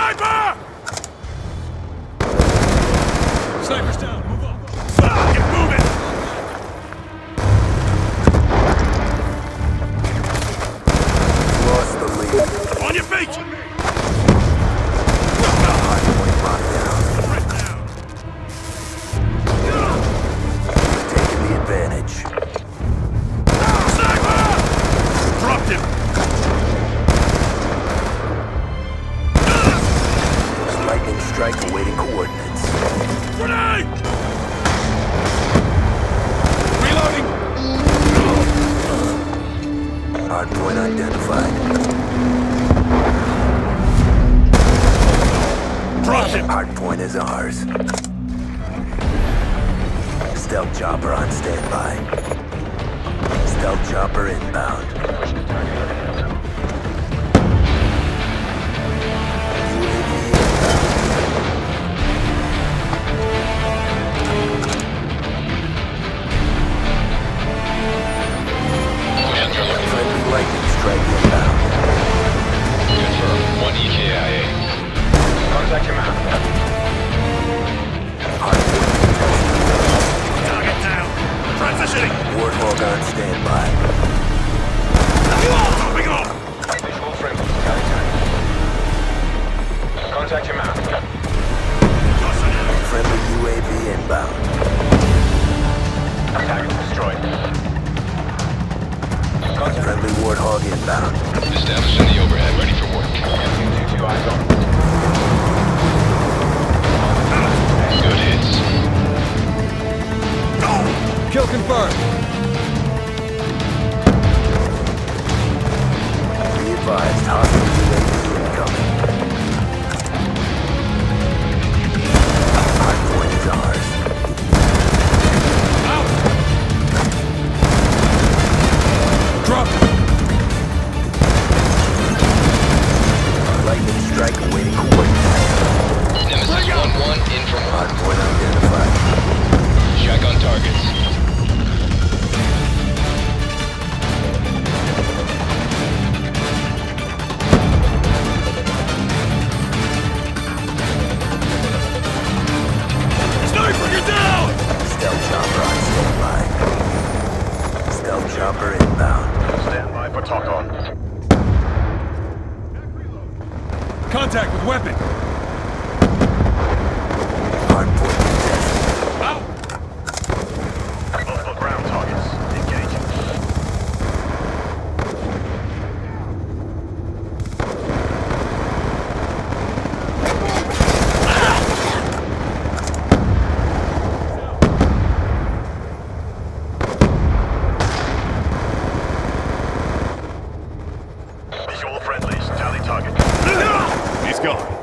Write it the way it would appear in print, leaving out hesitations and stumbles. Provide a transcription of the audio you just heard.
Sniper! Sniper's down. Move on. Get moving! Lost the lead. On your feet! Hardpoint locked down. Right down. Taking the advantage. Sniper! Dropped him! Lightning strike awaiting coordinates. Grenade! Reloading! Hardpoint identified. Dropped him! Hardpoint is ours. Stealth chopper on standby. Stealth chopper inbound. Friendly lightning strike inbound. Confirm. 1 EKIA. Contact him out. Hardpoint contested. Target down! Transitioning! Warthog on standby. Dropping off! Visual friendly. Contact him out. Friendly UAV inbound. Target destroyed. Contact. Friendly Warthog inbound. Establishing the overhead. Ready for work. MQ-22 eyes on. Good hits. Kill confirmed! Be advised, hostile UAV incoming. Hardpoint is ours. Out! Drop! Lightning strike awaiting coordinates. Nemesis 1-1 in from Hardpoint identified. check on targets. Sniper, get down! Stealth chopper on standby. Stealth chopper inbound. Stand by for talk on. Contact with weapon! Hardpoint contested. Out! Multiple ground targets. Engaging. Visual friendlies. Tally target. He's gone.